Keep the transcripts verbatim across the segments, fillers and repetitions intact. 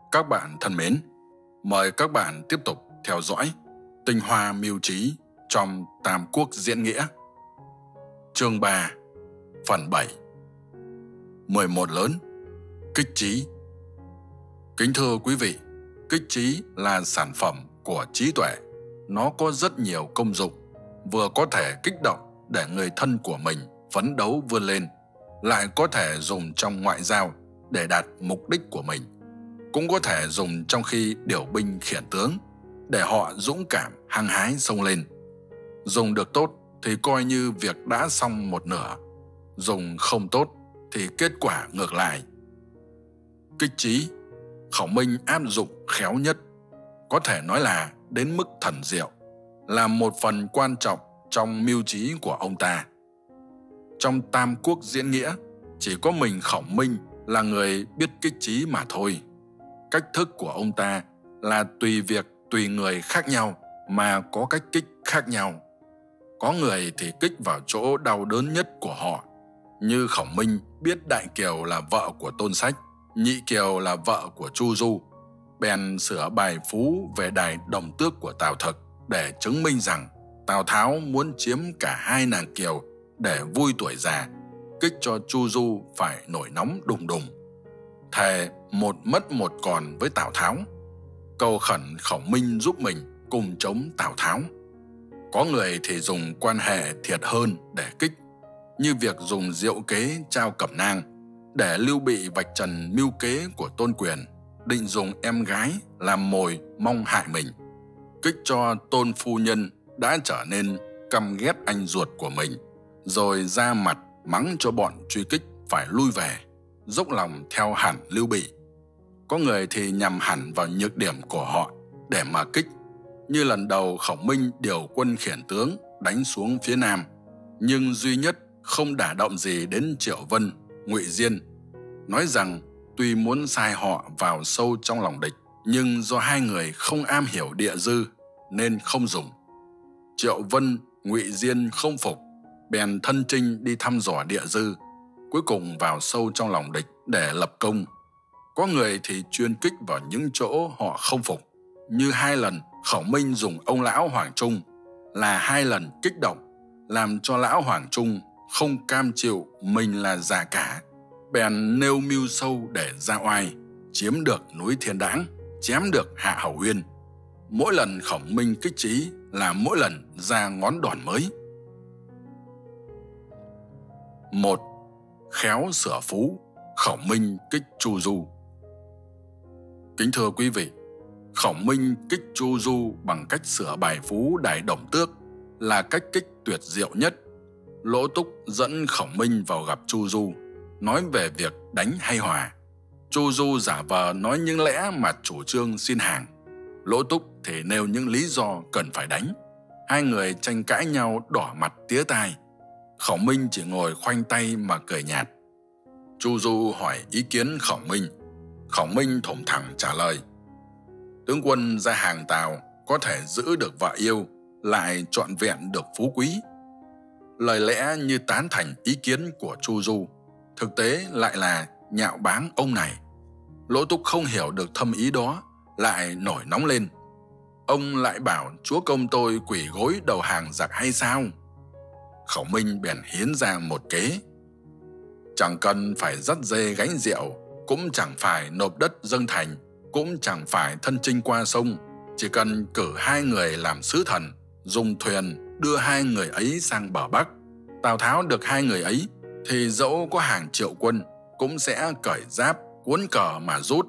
Các bạn thân mến, mời các bạn tiếp tục theo dõi tinh hoa mưu trí trong Tam Quốc diễn nghĩa. Chương ba, phần bảy. mười một lớn, kích trí. Kính thưa quý vị, kích trí là sản phẩm của trí tuệ. Nó có rất nhiều công dụng, vừa có thể kích động để người thân của mình phấn đấu vươn lên, lại có thể dùng trong ngoại giao để đạt mục đích của mình. Cũng có thể dùng trong khi điều binh khiển tướng, để họ dũng cảm hăng hái xông lên. Dùng được tốt thì coi như việc đã xong một nửa, dùng không tốt thì kết quả ngược lại. Kích trí, Khổng Minh áp dụng khéo nhất, có thể nói là đến mức thần diệu, là một phần quan trọng trong mưu trí của ông ta. Trong Tam Quốc diễn nghĩa, chỉ có mình Khổng Minh là người biết kích trí mà thôi. Cách thức của ông ta là tùy việc tùy người khác nhau mà có cách kích khác nhau. Có người thì kích vào chỗ đau đớn nhất của họ, như Khổng Minh biết Đại Kiều là vợ của Tôn Sách, Nhị Kiều là vợ của Chu Du, bèn sửa bài phú về đài Đồng Tước của Tào Thực để chứng minh rằng Tào Tháo muốn chiếm cả hai nàng Kiều để vui tuổi già, kích cho Chu Du phải nổi nóng đùng đùng. Thề một mất một còn với Tào Tháo, cầu khẩn Khổng Minh giúp mình cùng chống Tào Tháo. Có người thì dùng quan hệ thiệt hơn để kích, như việc dùng diệu kế trao cẩm nang để Lưu Bị vạch trần mưu kế của Tôn Quyền, định dùng em gái làm mồi mong hại mình, kích cho Tôn phu nhân đã trở nên căm ghét anh ruột của mình, rồi ra mặt mắng cho bọn truy kích phải lui về, dốc lòng theo hẳn Lưu Bị. Có người thì nhằm hẳn vào nhược điểm của họ để mà kích, như lần đầu Khổng Minh điều quân khiển tướng đánh xuống phía Nam, nhưng duy nhất không đả động gì đến Triệu Vân, Ngụy Diên, nói rằng tuy muốn sai họ vào sâu trong lòng địch, nhưng do hai người không am hiểu địa dư nên không dùng. Triệu Vân, Ngụy Diên không phục, bèn thân chinh đi thăm dò địa dư, cuối cùng vào sâu trong lòng địch để lập công. Có người thì chuyên kích vào những chỗ họ không phục, như hai lần Khổng Minh dùng ông lão Hoàng Trung, là hai lần kích động, làm cho lão Hoàng Trung không cam chịu mình là già cả, bèn nêu mưu sâu để ra oai, chiếm được núi Thiên Đãng, chém được Hạ Hầu Uyên. Mỗi lần Khổng Minh kích trí là mỗi lần ra ngón đòn mới. Một, khéo sửa phú, Khổng Minh kích Chu Du. Kính thưa quý vị, Khổng Minh kích Chu Du bằng cách sửa bài phú đài Đồng Tước là cách kích tuyệt diệu nhất. Lỗ Túc dẫn Khổng Minh vào gặp Chu Du, nói về việc đánh hay hòa. Chu Du giả vờ nói những lẽ mà chủ trương xin hàng. Lỗ Túc thì nêu những lý do cần phải đánh. Hai người tranh cãi nhau đỏ mặt tía tai. Khổng Minh chỉ ngồi khoanh tay mà cười nhạt. Chu Du hỏi ý kiến Khổng Minh. Khổng Minh thủng thẳng trả lời: tướng quân ra hàng Tào có thể giữ được vợ yêu, lại trọn vẹn được phú quý. Lời lẽ như tán thành ý kiến của Chu Du, thực tế lại là nhạo báng ông này. Lỗ Túc không hiểu được thâm ý đó, lại nổi nóng lên. Ông lại bảo chúa công tôi quỳ gối đầu hàng giặc hay sao? Khổng Minh bèn hiến ra một kế. Chẳng cần phải dắt dê gánh rượu, cũng chẳng phải nộp đất dâng thành, cũng chẳng phải thân chinh qua sông, chỉ cần cử hai người làm sứ thần, dùng thuyền đưa hai người ấy sang bờ Bắc. Tào Tháo được hai người ấy thì dẫu có hàng triệu quân cũng sẽ cởi giáp cuốn cờ mà rút.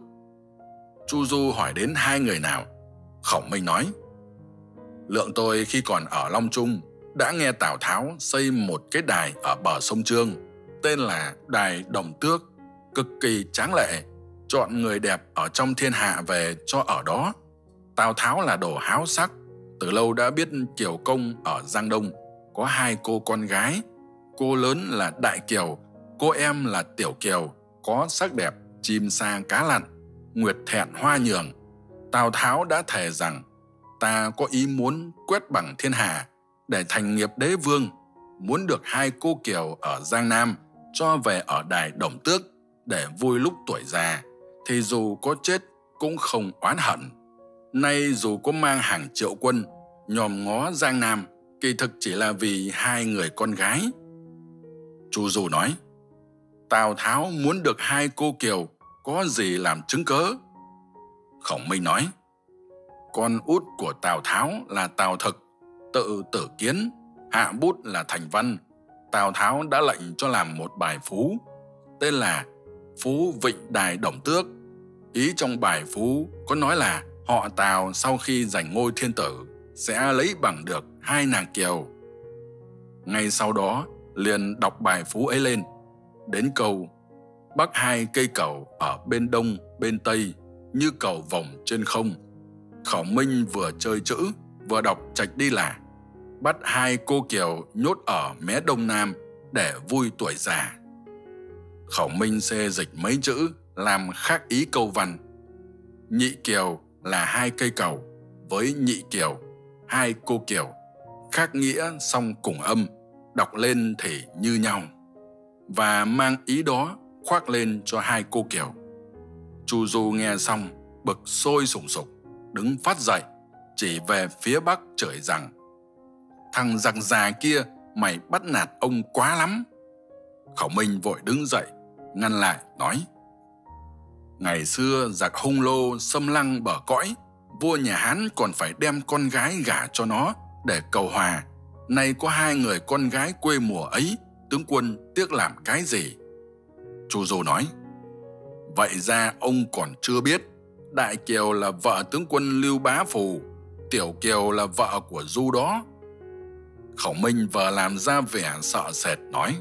Chu Du hỏi đến hai người nào. Khổng Minh nói: lượng tôi khi còn ở Long Trung đã nghe Tào Tháo xây một cái đài ở bờ sông Trương, tên là đài Đồng Tước, cực kỳ tráng lệ, chọn người đẹp ở trong thiên hạ về cho ở đó. Tào Tháo là đồ háo sắc, từ lâu đã biết Kiều Công ở Giang Đông có hai cô con gái, cô lớn là Đại Kiều, cô em là Tiểu Kiều, có sắc đẹp chim sa cá lặn, nguyệt thẹn hoa nhường. Tào Tháo đã thề rằng ta có ý muốn quét bằng thiên hạ để thành nghiệp đế vương, muốn được hai cô Kiều ở Giang Nam cho về ở đài Đồng Tước để vui lúc tuổi già, thì dù có chết cũng không oán hận. Nay dù có mang hàng triệu quân nhòm ngó Giang Nam, kỳ thực chỉ là vì hai người con gái. Chu Du nói, Tào Tháo muốn được hai cô kiều, có gì làm chứng cớ? Khổng Minh nói, con út của Tào Tháo là Tào Thực, tự Tử Kiến, hạ bút là Thành Văn. Tào Tháo đã lệnh cho làm một bài phú, tên là Phú Vịnh Đài Đồng Tước. Ý trong bài phú có nói là họ Tào sau khi giành ngôi thiên tử sẽ lấy bằng được hai nàng kiều. Ngay sau đó liền đọc bài phú ấy lên, đến câu bắc hai cây cầu ở bên đông bên tây, như cầu vồng trên không. Khổng Minh vừa chơi chữ vừa đọc chạch đi là bắt hai cô kiều nhốt ở mé đông nam để vui tuổi già. Khổng Minh xê dịch mấy chữ làm khác ý câu văn. Nhị kiều là hai cây cầu, với nhị kiều, hai cô kiều, khác nghĩa song cùng âm, đọc lên thì như nhau, và mang ý đó khoác lên cho hai cô kiều. Chu Du nghe xong bực sôi sùng sục, đứng phát dậy chỉ về phía bắc chửi rằng, thằng giặc già kia mày bắt nạt ông quá lắm. Khổng Minh vội đứng dậy ngăn lại nói, ngày xưa giặc hung lô xâm lăng bờ cõi, vua nhà Hán còn phải đem con gái gả cho nó để cầu hòa. Nay có hai người con gái quê mùa ấy, tướng quân tiếc làm cái gì? Chu Du nói, vậy ra ông còn chưa biết, Đại Kiều là vợ tướng quân Lưu Bá Phù, Tiểu Kiều là vợ của Du đó. Khổng Minh vờ làm ra vẻ sợ sệt nói,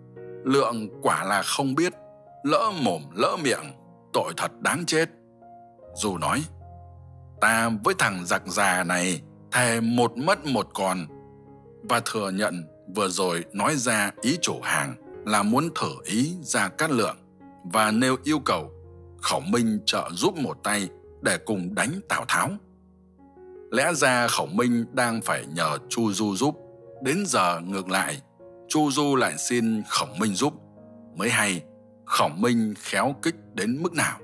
Lượng quả là không biết, lỡ mồm lỡ miệng, tội thật đáng chết. Du nói, ta với thằng giặc già này thề một mất một còn, và thừa nhận vừa rồi nói ra ý chủ hàng là muốn thử ý Gia Cát Lượng và nêu yêu cầu Khổng Minh trợ giúp một tay để cùng đánh Tào Tháo. Lẽ ra Khổng Minh đang phải nhờ Chu Du giúp, đến giờ ngược lại Chu Du lại xin Khổng Minh giúp, mới hay Khổng Minh khéo kích đến mức nào.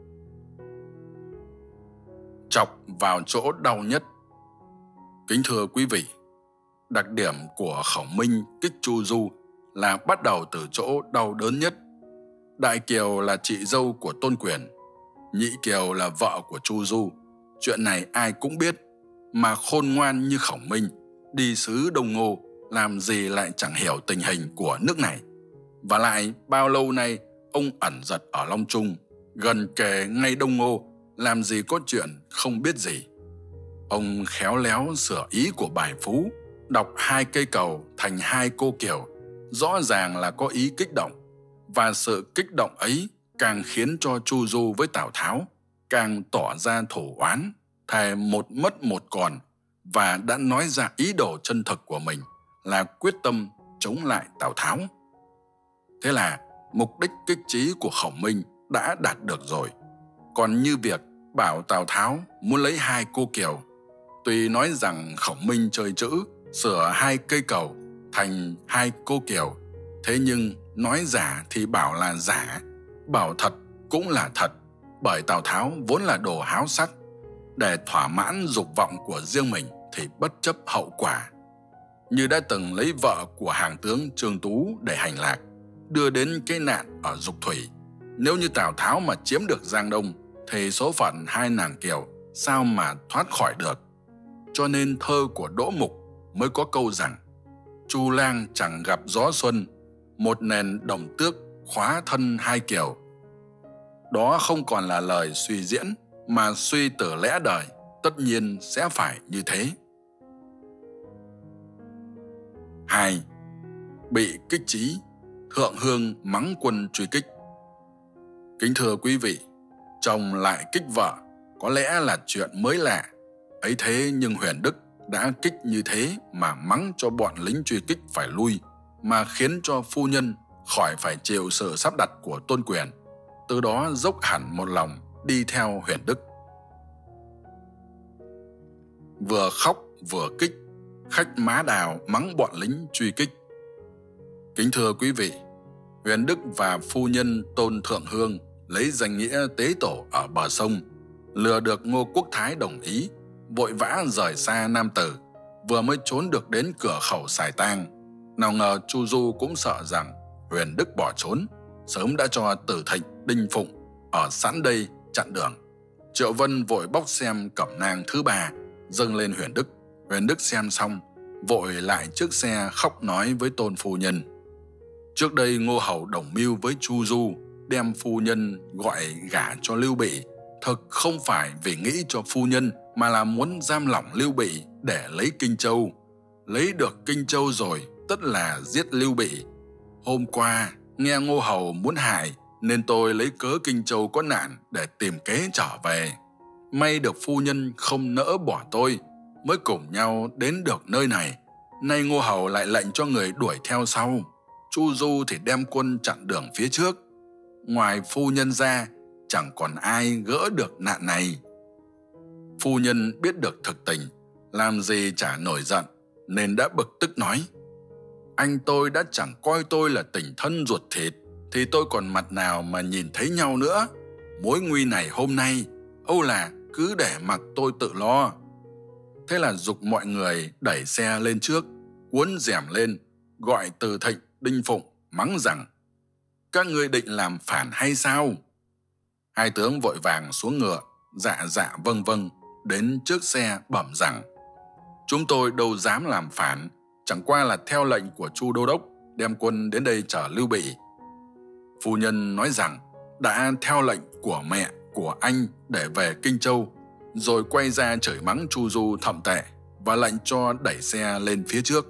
Chọc vào chỗ đau nhất. Kính thưa quý vị, đặc điểm của Khổng Minh kích Chu Du là bắt đầu từ chỗ đau đớn nhất. Đại Kiều là chị dâu của Tôn Quyền, Nhị Kiều là vợ của Chu Du. Chuyện này ai cũng biết, mà khôn ngoan như Khổng Minh, đi xứ Đông Ngô, làm gì lại chẳng hiểu tình hình của nước này. Và lại bao lâu nay ông ẩn giật ở Long Trung, gần kề ngay Đông Ngô, làm gì có chuyện không biết gì. Ông khéo léo sửa ý của bài phú, đọc hai cây cầu thành hai cô kiều, rõ ràng là có ý kích động, và sự kích động ấy càng khiến cho Chu Du với Tào Tháo càng tỏ ra thù oán, thề một mất một còn, và đã nói ra ý đồ chân thực của mình là quyết tâm chống lại Tào Tháo. Thế là mục đích kích trí của Khổng Minh đã đạt được rồi. Còn như việc bảo Tào Tháo muốn lấy hai cô kiều, tuy nói rằng Khổng Minh chơi chữ sửa hai cây cầu thành hai cô kiều, thế nhưng nói giả thì bảo là giả, bảo thật cũng là thật, bởi Tào Tháo vốn là đồ háo sắc, để thỏa mãn dục vọng của riêng mình thì bất chấp hậu quả. Như đã từng lấy vợ của hàng tướng Trương Tú để hành lạc, đưa đến cái nạn ở Dục Thủy. Nếu như Tào Tháo mà chiếm được Giang Đông, thì số phận hai nàng kiều sao mà thoát khỏi được. Cho nên thơ của Đỗ Mục mới có câu rằng, Chu lang chẳng gặp gió xuân, một nền đồng tước khóa thân hai kiều. Đó không còn là lời suy diễn, mà suy từ lẽ đời, tất nhiên sẽ phải như thế. hai. Bị kích trí, Thượng Hương mắng quân truy kích. Kính thưa quý vị, chồng lại kích vợ có lẽ là chuyện mới lạ. Ấy thế nhưng Huyền Đức đã kích như thế mà mắng cho bọn lính truy kích phải lui, mà khiến cho phu nhân khỏi phải chịu sự sắp đặt của Tôn Quyền, từ đó dốc hẳn một lòng đi theo Huyền Đức. Vừa khóc vừa kích, khách má đào mắng bọn lính truy kích. Kính thưa quý vị, Huyền Đức và phu nhân Tôn Thượng Hương lấy danh nghĩa tế tổ ở bờ sông, Lừa được Ngô Quốc Thái đồng ý, vội vã rời xa Nam Tử, vừa mới trốn được đến cửa khẩu Sài Tang. Nào ngờ Chu Du cũng sợ rằng Huyền Đức bỏ trốn, sớm đã cho Tử Thịnh, Đinh Phụng ở sẵn đây chặn đường. Triệu Vân vội bóc xem cẩm nang thứ ba, dâng lên Huyền Đức. Huyền Đức xem xong, vội lại trước xe khóc nói với Tôn phu nhân. Trước đây Ngô Hầu đồng mưu với Chu Du, đem phu nhân gọi gả cho Lưu Bị, thực không phải vì nghĩ cho phu nhân, mà là muốn giam lỏng Lưu Bị để lấy Kinh Châu. Lấy được Kinh Châu rồi, tất là giết Lưu Bị. Hôm qua, nghe Ngô Hầu muốn hại, nên tôi lấy cớ Kinh Châu có nạn để tìm kế trở về. May được phu nhân không nỡ bỏ tôi, mới cùng nhau đến được nơi này. Nay Ngô Hầu lại lệnh cho người đuổi theo sau. Chu Du thì đem quân chặn đường phía trước. Ngoài phu nhân ra, chẳng còn ai gỡ được nạn này. Phu nhân biết được thực tình, làm gì chả nổi giận, nên đã bực tức nói. Anh tôi đã chẳng coi tôi là tình thân ruột thịt, thì tôi còn mặt nào mà nhìn thấy nhau nữa. Mối nguy này hôm nay, âu là cứ để mặc tôi tự lo. Thế là giục mọi người đẩy xe lên trước, cuốn rèm lên, gọi Từ Thịnh, Đinh Phụng, mắng rằng: Các ngươi định làm phản hay sao? Hai tướng vội vàng xuống ngựa, dạ dạ vâng vâng, đến trước xe bẩm rằng: Chúng tôi đâu dám làm phản, chẳng qua là theo lệnh của Chu Đô Đốc đem quân đến đây chở Lưu Bị. Phu nhân nói rằng đã theo lệnh của mẹ, của anh để về Kinh Châu, rồi quay ra chửi mắng Chu Du thậm tệ và lệnh cho đẩy xe lên phía trước.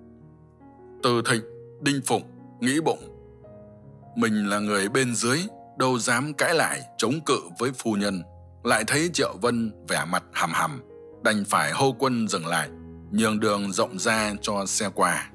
Từ Thịnh, Đinh Phụng nghĩ bụng, mình là người bên dưới, đâu dám cãi lại chống cự với phu nhân. Lại thấy Triệu Vân vẻ mặt hầm hầm, đành phải hô quân dừng lại, nhường đường rộng ra cho xe qua.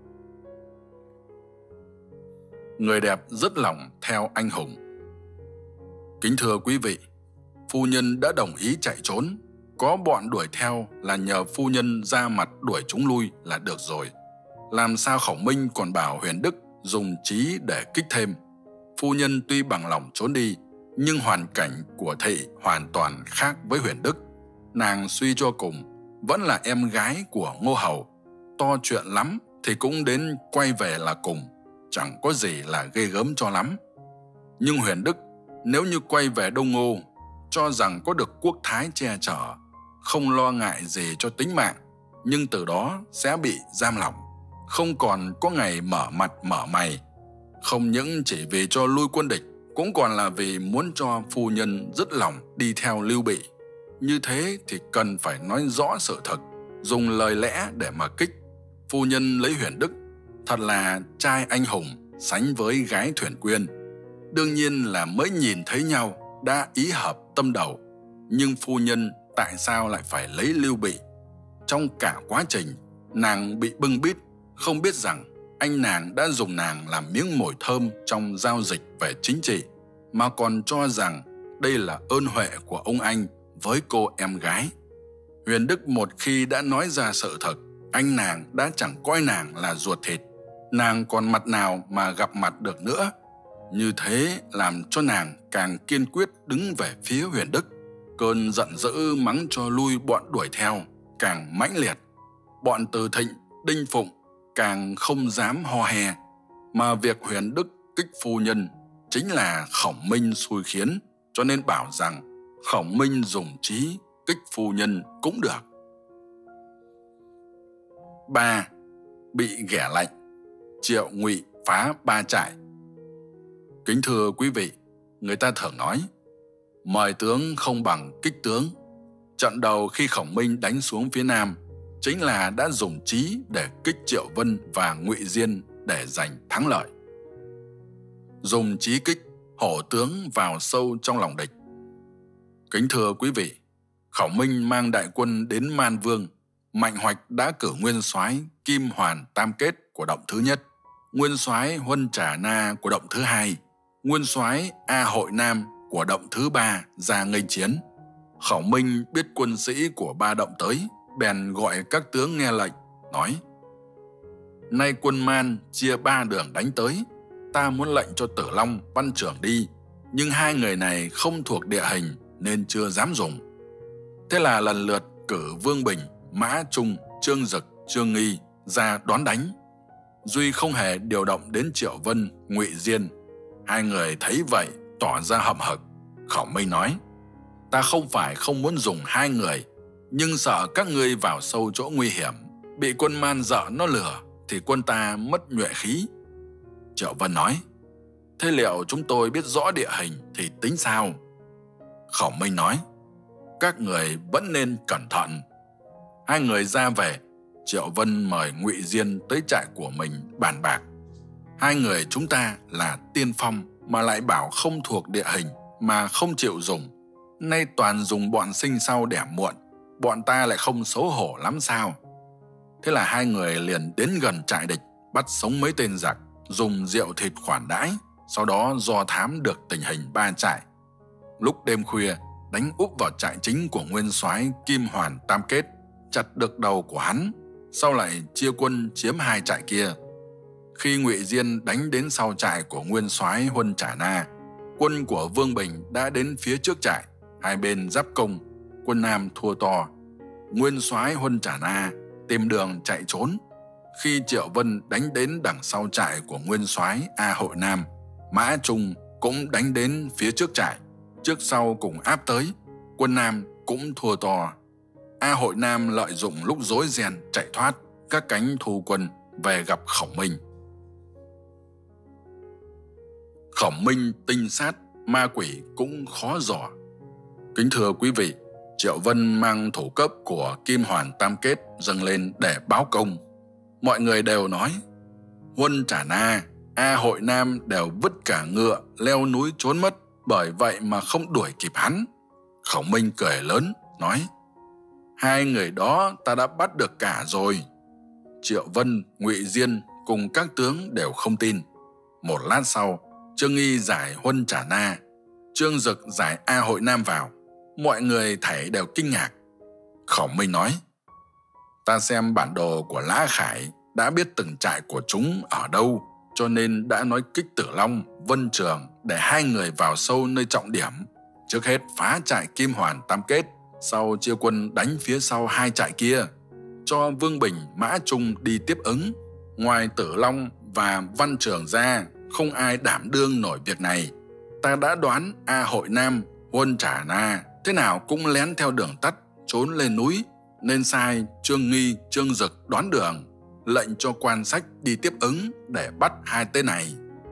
Người đẹp dứt lòng theo anh hùng. Kính thưa quý vị, phu nhân đã đồng ý chạy trốn, có bọn đuổi theo là nhờ phu nhân ra mặt đuổi chúng lui là được rồi. Làm sao Khổng Minh còn bảo Huyền Đức dùng trí để kích thêm? Phu nhân tuy bằng lòng trốn đi, nhưng hoàn cảnh của thị hoàn toàn khác với Huyền Đức. Nàng suy cho cùng vẫn là em gái của Ngô Hầu, to chuyện lắm thì cũng đến quay về là cùng, chẳng có gì là ghê gớm cho lắm. Nhưng Huyền Đức nếu như quay về Đông Ngô, cho rằng có được quốc thái che chở, không lo ngại gì cho tính mạng, nhưng từ đó sẽ bị giam lỏng, không còn có ngày mở mặt mở mày. Không những chỉ vì cho lui quân địch, cũng còn là vì muốn cho phu nhân dứt lòng đi theo Lưu Bị. Như thế thì cần phải nói rõ sự thật, dùng lời lẽ để mà kích. Phu nhân lấy Huyền Đức thật là trai anh hùng sánh với gái thuyền quyên. Đương nhiên là mới nhìn thấy nhau đã ý hợp tâm đầu, nhưng phu nhân tại sao lại phải lấy Lưu Bị? Trong cả quá trình, nàng bị bưng bít, không biết rằng anh nàng đã dùng nàng làm miếng mồi thơm trong giao dịch về chính trị, mà còn cho rằng đây là ơn huệ của ông anh với cô em gái. Huyền Đức một khi đã nói ra sự thật, anh nàng đã chẳng coi nàng là ruột thịt, nàng còn mặt nào mà gặp mặt được nữa. Như thế làm cho nàng càng kiên quyết đứng về phía Huyền Đức. Cơn giận dữ mắng cho lui bọn đuổi theo càng mãnh liệt. Bọn Từ Thịnh, Đinh Phụng càng không dám ho he, mà việc Huyền Đức kích phu nhân chính là Khổng Minh xui khiến, cho nên bảo rằng Khổng Minh dùng trí kích phu nhân cũng được. Ba. Bị ghẻ lạnh, Triệu Ngụy phá ba trại. Kính thưa quý vị, người ta thường nói mời tướng không bằng kích tướng. Trận đầu khi Khổng Minh đánh xuống phía Nam chính là đã dùng trí để kích Triệu Vân và Ngụy Diên để giành thắng lợi. Dùng trí kích, hổ tướng vào sâu trong lòng địch. Kính thưa quý vị, Khổng Minh mang đại quân đến Man Vương. Mạnh Hoạch đã cử nguyên soái Kim Hoàn Tam Kết của động thứ nhất, nguyên soái Huân Trà Na của động thứ hai, nguyên soái A Hội Nam của động thứ ba ra nghênh chiến. Khổng Minh biết quân sĩ của ba động tới, bèn gọi các tướng nghe lệnh, nói: Nay quân Man chia ba đường đánh tới, ta muốn lệnh cho Tử Long, Văn Trưởng đi, nhưng hai người này không thuộc địa hình, nên chưa dám dùng. Thế là lần lượt cử Vương Bình, Mã Trung, Trương Dực, Trương Nghi ra đón đánh. Duy không hề điều động đến Triệu Vân, Ngụy Diên. Hai người thấy vậy tỏ ra hậm hực. Khổng Minh nói: ta không phải không muốn dùng hai người, nhưng sợ các ngươi vào sâu chỗ nguy hiểm, bị quân man dợ nó lừa thì quân ta mất nhuệ khí. Triệu Vân nói: thế liệu chúng tôi biết rõ địa hình thì tính sao? Khổng Minh nói: các người vẫn nên cẩn thận. Hai người ra về, Triệu Vân mời Ngụy Diên tới trại của mình bàn bạc. Hai người chúng ta là tiên phong mà lại bảo không thuộc địa hình mà không chịu dùng. Nay toàn dùng bọn sinh sau đẻ muộn, bọn ta lại không xấu hổ lắm sao? Thế là hai người liền đến gần trại địch, bắt sống mấy tên giặc, dùng rượu thịt khoản đãi, sau đó do thám được tình hình ba trại. Lúc đêm khuya, đánh úp vào trại chính của nguyên soái Kim Hoàn Tam Kết, chặt được đầu của hắn, sau lại chia quân chiếm hai trại kia. Khi Ngụy Diên đánh đến sau trại của nguyên soái Huân Trà Na, quân của Vương Bình đã đến phía trước trại, hai bên giáp công, quân Nam thua to. Nguyên soái Huân Trà Na tìm đường chạy trốn. Khi Triệu Vân đánh đến đằng sau trại của nguyên soái A Hội Nam, Mã Trung cũng đánh đến phía trước trại, trước sau cùng áp tới, quân Nam cũng thua to. A Hội Nam lợi dụng lúc rối ren chạy thoát, các cánh thu quân về gặp Khổng Minh. Khổng Minh tinh sát, ma quỷ cũng khó dò. Kính thưa quý vị, Triệu Vân mang thủ cấp của Kim Hoàn Tam Kết dâng lên để báo công. Mọi người đều nói: Huân Trà Na, A Hội Nam đều vứt cả ngựa leo núi trốn mất, bởi vậy mà không đuổi kịp hắn. Khổng Minh cười lớn, nói: hai người đó ta đã bắt được cả rồi. Triệu Vân, Ngụy Diên cùng các tướng đều không tin. Một lát sau, Trương Nghi giải Huân Trà Na, Trương Dực giải A Hội Nam vào. Mọi người thảy đều kinh ngạc. Khổng Minh nói: ta xem bản đồ của Lã Khải đã biết từng trại của chúng ở đâu, cho nên đã nói kích Tử Long, Vân Trường để hai người vào sâu nơi trọng điểm. Trước hết phá trại Kim Hoàn Tam Kết, sau chia quân đánh phía sau hai trại kia, cho Vương Bình, Mã Trung đi tiếp ứng. Ngoài Tử Long và Văn Trường ra, không ai đảm đương nổi việc này. Ta đã đoán A Hội Nam, Huân Trà Na thế nào cũng lén theo đường tắt trốn lên núi, nên sai Trương Nghi, Trương Dực đoán đường, lệnh cho quan sách đi tiếp ứng để bắt hai tên này.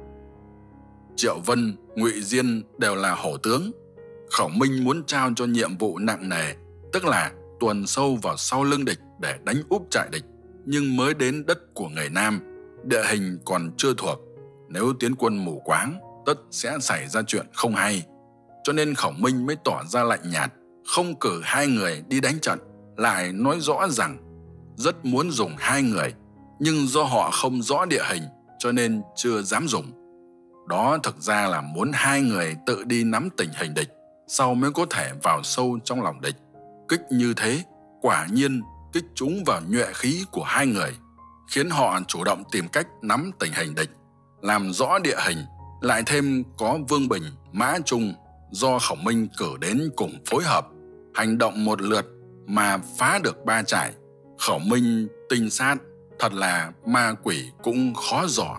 Triệu Vân, Ngụy Diên đều là hổ tướng. Khổng Minh muốn trao cho nhiệm vụ nặng nề, tức là tuần sâu vào sau lưng địch để đánh úp trại địch, nhưng mới đến đất của người Nam, địa hình còn chưa thuộc, nếu tiến quân mù quáng tất sẽ xảy ra chuyện không hay. Cho nên Khổng Minh mới tỏ ra lạnh nhạt, không cử hai người đi đánh trận, lại nói rõ rằng rất muốn dùng hai người, nhưng do họ không rõ địa hình cho nên chưa dám dùng. Đó thực ra là muốn hai người tự đi nắm tình hình địch, sau mới có thể vào sâu trong lòng địch. Kích như thế quả nhiên kích trúng vào nhuệ khí của hai người, khiến họ chủ động tìm cách nắm tình hình địch, làm rõ địa hình. Lại thêm có Vương Bình, Mã Trung do Khổng Minh cử đến cùng phối hợp, hành động một lượt mà phá được ba trại. Khổng Minh tinh sát, thật là ma quỷ cũng khó dò.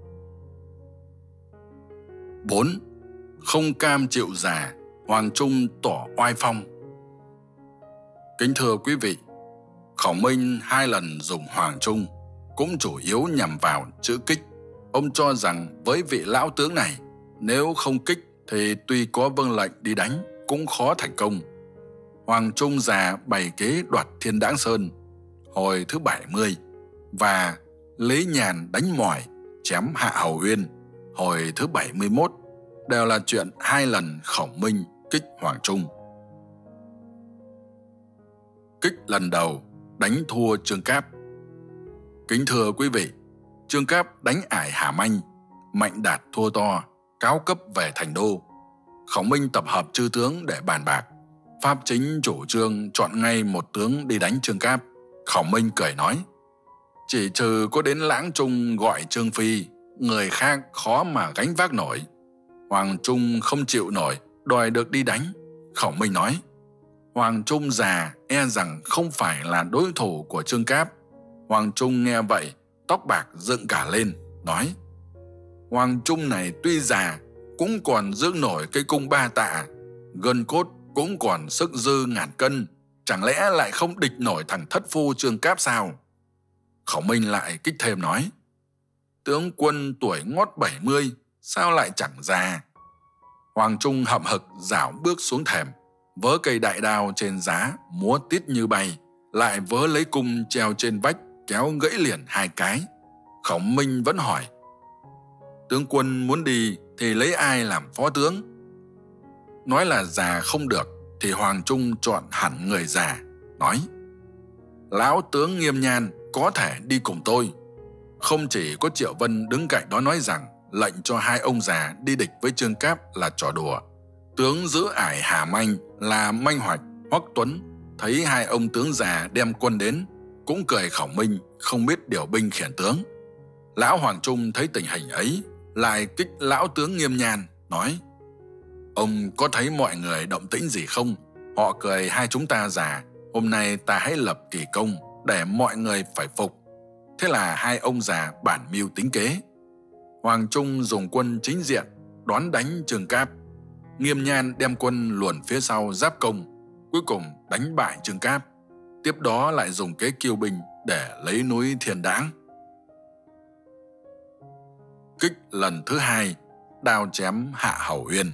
bốn. Không cam chịu già, Hoàng Trung tỏ oai phong. Kính thưa quý vị, Khổng Minh hai lần dùng Hoàng Trung cũng chủ yếu nhằm vào chữ kích. Ông cho rằng với vị lão tướng này, nếu không kích thì tuy có vâng lệnh đi đánh cũng khó thành công. Hoàng Trung già bày kế đoạt Thiên Đãng Sơn hồi thứ bảy mươi và lấy nhàn đánh mỏi chém Hạ Hầu Uyên hồi thứ bảy mươi mốt, đều là chuyện hai lần Khổng Minh kích Hoàng Trung. Kích lần đầu đánh thua Trương Cáp. Kính thưa quý vị, Trương Cáp đánh ải Hàm Anh, Mạnh Đạt thua to, cáo cấp về thành đô. Khổng Minh tập hợp chư tướng để bàn bạc. Pháp chính chủ trương chọn ngay một tướng đi đánh Trương Cáp. Khổng Minh cười nói: chỉ trừ có đến Lãng Trung gọi Trương Phi, người khác khó mà gánh vác nổi. Hoàng Trung không chịu nổi, đòi được đi đánh. Khổng Minh nói, Hoàng Trung già e rằng không phải là đối thủ của Trương Cáp. Hoàng Trung nghe vậy, tóc bạc dựng cả lên, nói, Hoàng Trung này tuy già, cũng còn giữ nổi cây cung ba tạ, gân cốt cũng còn sức dư ngàn cân, chẳng lẽ lại không địch nổi thằng thất phu Trương Cáp sao? Khổng Minh lại kích thêm nói, tướng quân tuổi ngót bảy mươi, sao lại chẳng già? Hoàng Trung hậm hực dảo bước xuống thềm, vớ cây đại đao trên giá múa tít như bay, lại vớ lấy cung treo trên vách kéo gãy liền hai cái. Khổng Minh vẫn hỏi, tướng quân muốn đi thì lấy ai làm phó tướng? Nói là già không được thì Hoàng Trung chọn hẳn người già, nói, lão tướng Nghiêm Nhan có thể đi cùng tôi. Không chỉ có Triệu Vân đứng cạnh đó nói rằng lệnh cho hai ông già đi địch với Trương Cáp là trò đùa. Tướng giữ ải Hà Manh là Manh Hoạch, Hoắc Tuấn thấy hai ông tướng già đem quân đến, cũng cười Khổng Minh không biết điều binh khiển tướng. Lão Hoàng Trung thấy tình hình ấy, lại kích lão tướng Nghiêm Nhan, nói, ông có thấy mọi người động tĩnh gì không? Họ cười hai chúng ta già, hôm nay ta hãy lập kỳ công để mọi người phải phục. Thế là hai ông già bản mưu tính kế. Hoàng Trung dùng quân chính diện đón đánh Trương Cáp. Nghiêm Nhan đem quân luồn phía sau giáp công, cuối cùng đánh bại Trương Cáp. Tiếp đó lại dùng kế kiêu binh để lấy núi Thiên Đãng. Kích lần thứ hai, đao chém Hạ Hầu Uyên.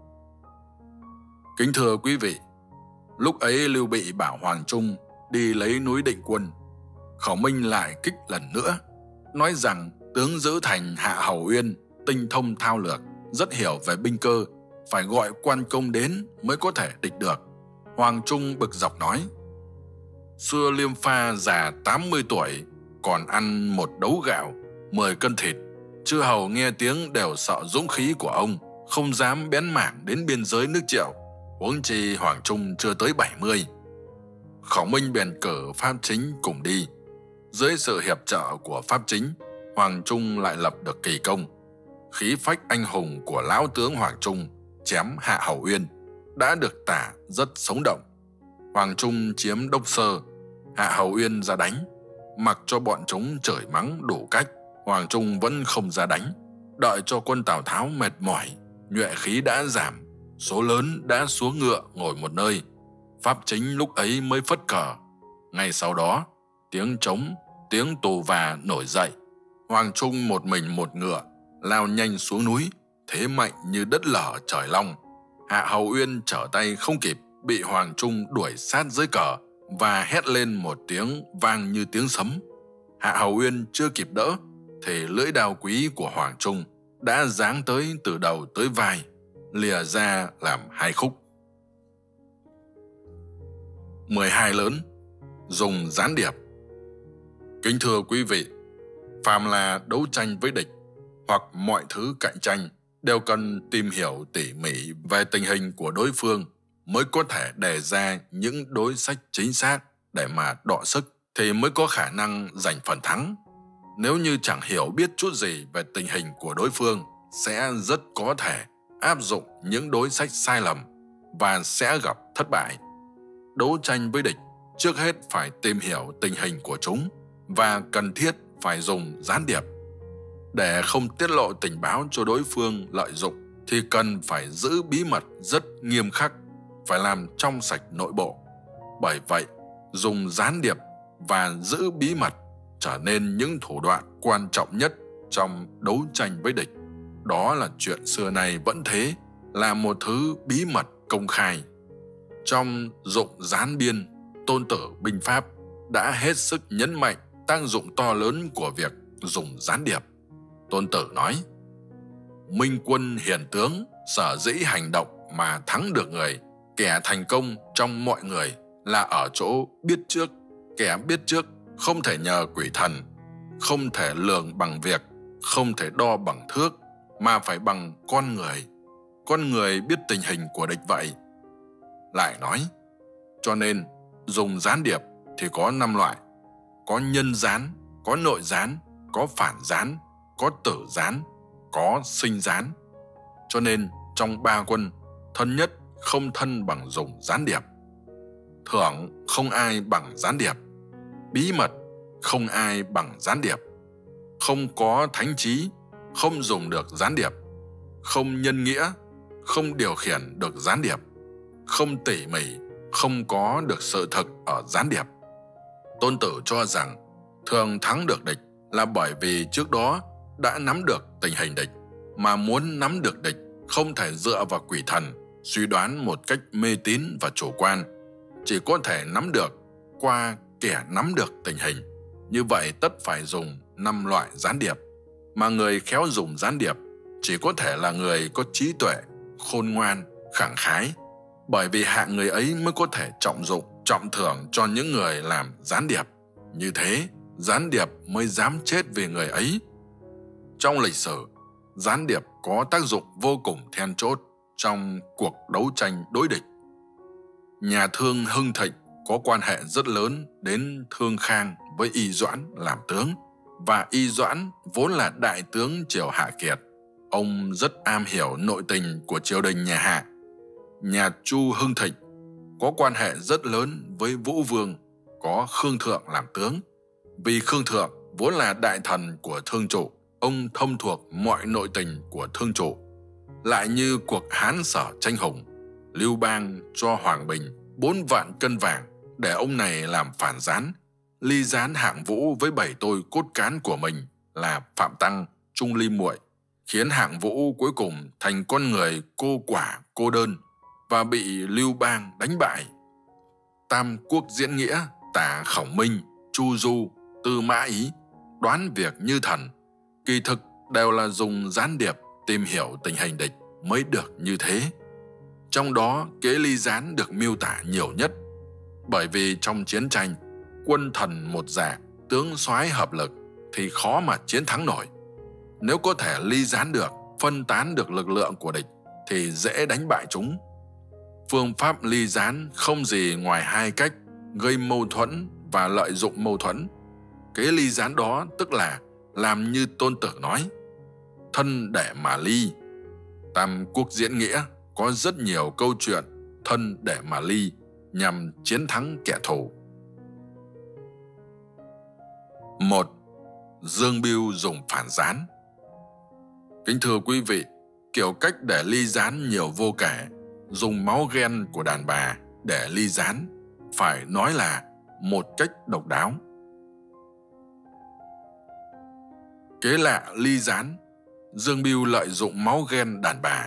Kính thưa quý vị, lúc ấy Lưu Bị bảo Hoàng Trung đi lấy núi Định Quân. Khổng Minh lại kích lần nữa, nói rằng tướng giữ thành Hạ Hầu Uyên tinh thông thao lược, rất hiểu về binh cơ, phải gọi quan công đến mới có thể địch được. Hoàng Trung bực dọc nói, xưa Liêm Pha già tám mươi tuổi, còn ăn một đấu gạo, mười cân thịt. Chư hầu nghe tiếng đều sợ dũng khí của ông, không dám bén mảng đến biên giới nước Triệu, huống chi Hoàng Trung chưa tới bảy mươi. Khổng Minh bèn cử Pháp Chính cùng đi. Dưới sự hiệp trợ của Pháp Chính, Hoàng Trung lại lập được kỳ công. Khí phách anh hùng của lão tướng Hoàng Trung chém Hạ Hầu Uyên đã được tả rất sống động. Hoàng Trung chiếm Đốc Sơ, Hạ Hầu Uyên ra đánh, mặc cho bọn chúng chửi mắng đủ cách, Hoàng Trung vẫn không ra đánh. Đợi cho quân Tào Tháo mệt mỏi, nhuệ khí đã giảm, số lớn đã xuống ngựa ngồi một nơi, Pháp Chính lúc ấy mới phất cờ. Ngay sau đó, tiếng trống, tiếng tù và nổi dậy. Hoàng Trung một mình một ngựa lao nhanh xuống núi, thế mạnh như đất lở trời long. Hạ Hầu Uyên trở tay không kịp, bị Hoàng Trung đuổi sát dưới cờ và hét lên một tiếng vang như tiếng sấm. Hạ Hầu Uyên chưa kịp đỡ thì lưỡi đao quý của Hoàng Trung đã giáng tới từ đầu tới vai, lìa ra làm hai khúc. mười hai lớn, dùng gián điệp. Kính thưa quý vị, phàm là đấu tranh với địch hoặc mọi thứ cạnh tranh đều cần tìm hiểu tỉ mỉ về tình hình của đối phương mới có thể đề ra những đối sách chính xác để mà đọ sức, thì mới có khả năng giành phần thắng. Nếu như chẳng hiểu biết chút gì về tình hình của đối phương, sẽ rất có thể áp dụng những đối sách sai lầm và sẽ gặp thất bại. Đấu tranh với địch, trước hết phải tìm hiểu tình hình của chúng và cần thiết phải dùng gián điệp. Để không tiết lộ tình báo cho đối phương lợi dụng thì cần phải giữ bí mật rất nghiêm khắc, phải làm trong sạch nội bộ. Bởi vậy, dùng gián điệp và giữ bí mật trở nên những thủ đoạn quan trọng nhất trong đấu tranh với địch. Đó là chuyện xưa nay vẫn thế, là một thứ bí mật công khai. Trong Dụng Gián Biên, Tôn Tử binh pháp đã hết sức nhấn mạnh tác dụng to lớn của việc dùng gián điệp. Tôn Tử nói, minh quân hiền tướng sở dĩ hành động mà thắng được người, kẻ thành công trong mọi người là ở chỗ biết trước. Kẻ biết trước không thể nhờ quỷ thần, không thể lường bằng việc, không thể đo bằng thước, mà phải bằng con người. Con người biết tình hình của địch vậy. Lại nói, cho nên dùng gián điệp thì có năm loại: có nhân gián, có nội gián, có phản gián, có tử gián, có sinh gián. Cho nên trong ba quân, thân nhất không thân bằng dùng gián điệp. Thưởng không ai bằng gián điệp. Bí mật không ai bằng gián điệp. Không có thánh trí, không dùng được gián điệp. Không nhân nghĩa, không điều khiển được gián điệp. Không tỉ mỉ, không có được sự thực ở gián điệp. Tôn Tử cho rằng thường thắng được địch là bởi vì trước đó đã nắm được tình hình địch, mà muốn nắm được địch không thể dựa vào quỷ thần, suy đoán một cách mê tín và chủ quan, chỉ có thể nắm được qua kẻ nắm được tình hình. Như vậy tất phải dùng năm loại gián điệp, mà người khéo dùng gián điệp chỉ có thể là người có trí tuệ, khôn ngoan, khẳng khái, bởi vì hạng người ấy mới có thể trọng dụng, trọng thưởng cho những người làm gián điệp. Như thế, gián điệp mới dám chết vì người ấy. Trong lịch sử, gián điệp có tác dụng vô cùng then chốt trong cuộc đấu tranh đối địch. Nhà Thương hưng thịnh có quan hệ rất lớn đến Thương Khang với Y Doãn làm tướng, và Y Doãn vốn là đại tướng triều Hạ Kiệt. Ông rất am hiểu nội tình của triều đình nhà Hạ. Nhà Chu hưng thịnh có quan hệ rất lớn với Vũ Vương, có Khương Thượng làm tướng. Vì Khương Thượng vốn là đại thần của Thương Trụ, ông thông thuộc mọi nội tình của Thương Trụ. Lại như cuộc Hán Sở tranh hùng, Lưu Bang cho Hoàng Bình bốn vạn cân vàng để ông này làm phản gián, ly gián Hạng Vũ với bảy tôi cốt cán của mình là Phạm Tăng, Trung Ly Muội, khiến Hạng Vũ cuối cùng thành con người cô quả cô đơn và bị Lưu Bang đánh bại. Tam Quốc diễn nghĩa tả Khổng Minh, Chu Du, Tư Mã Ý đoán việc như thần, kỳ thực đều là dùng gián điệp tìm hiểu tình hình địch mới được như thế. Trong đó kế ly gián được miêu tả nhiều nhất, bởi vì trong chiến tranh, quân thần một dạ, tướng soái hợp lực thì khó mà chiến thắng nổi. Nếu có thể ly gián được, phân tán được lực lượng của địch thì dễ đánh bại chúng. Phương pháp ly gián không gì ngoài hai cách: gây mâu thuẫn và lợi dụng mâu thuẫn. Kế ly gián đó tức là làm như Tôn Tử nói, thân để mà ly. Tam Quốc diễn nghĩa có rất nhiều câu chuyện thân để mà ly nhằm chiến thắng kẻ thù. Một. Dương Bưu dùng phản gián. Kính thưa quý vị, kiểu cách để ly gián nhiều vô kể, dùng máu ghen của đàn bà để ly gián, phải nói là một cách độc đáo. Kế lạ ly gián, Dương Bưu lợi dụng máu ghen đàn bà.